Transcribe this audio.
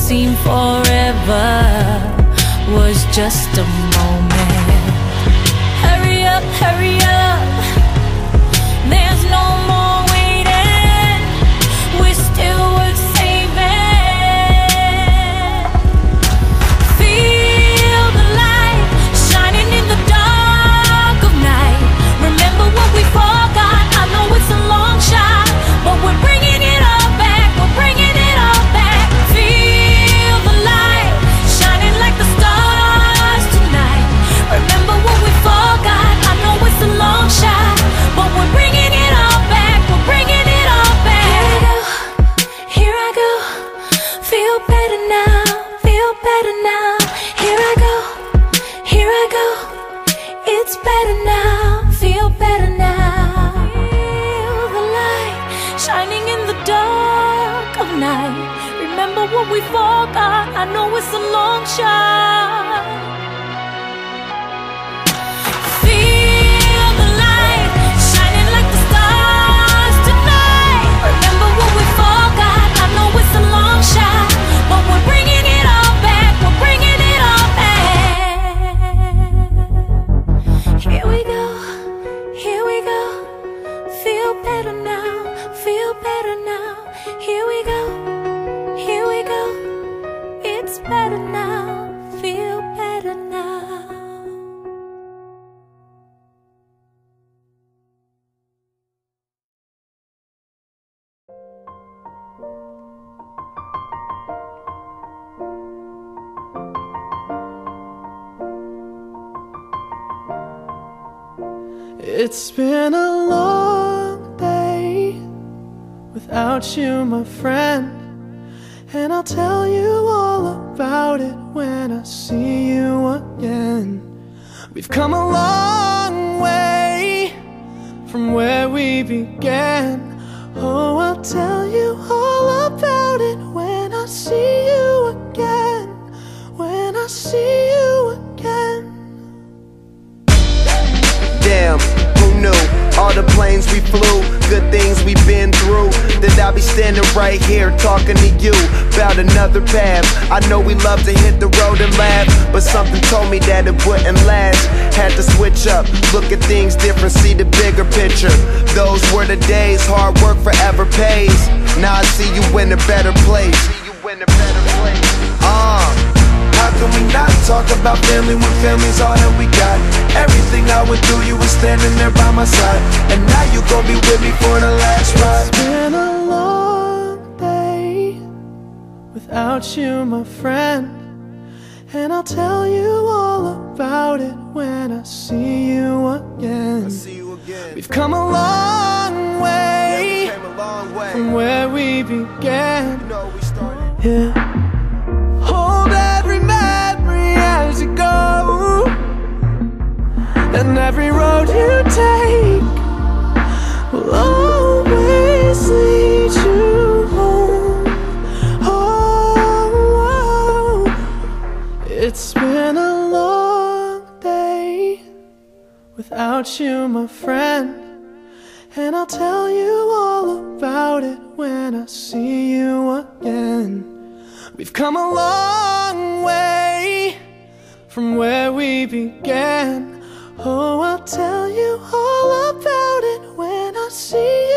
seemed forever was just a moment. Hurry up, hurry up, there's no more waiting, we're still worth saving. Feel the light shining in the dark of night. Remember what we forgot, I know it's a long shot, but we're bringing it all back, we're bringing it all back. Feel the light shining like the stars tonight. Remember what we forgot, I know it's a long shot, but we're bringing it all back, we're bringing it all back. Here I go, feel better now, feel better now. Here I go, here I go, it's better now, feel better now. Feel the light shining in the dark of night. Remember what we forgot, I know it's a long shot. Feel the light shining like the stars tonight. Remember what we forgot, I know it's a long shot, but we're bringing it all back, we're bringing it all back. Here we go, here we go, feel better now, feel better now. Here we go, here we go, it's better now, feel better now. It's been a long day without you, my friend, and I'll tell you all about it when I see you again. We've come a long way from where we began. Oh, I'll tell you all about it when I see you again, when I see you again. Damn, who knew? All the planes we flew, good things we've been through, that I'll be standing right here talking to you about another path. I know we love to hit the road and laugh, but something told me that it wouldn't last. Had to switch up, look at things different, see the bigger picture. Those were the days, hard work forever pays. Now I see you in a better place. How can we not talk about family when family's all that we got? Everything I went through, you were standing there by my side, and now you gon' be with me for the last ride. It's been a long day without you, my friend, and I'll tell you all about it when I see you again. We've come a long way, from where we began. Yeah. Hold every memory as you go, and every road you take will always lead you home. Oh, it's been a long day without you, my friend, and I'll tell you all about it when I see you again. We've come a long way from where we began. Oh, I'll tell you all about it when I see you.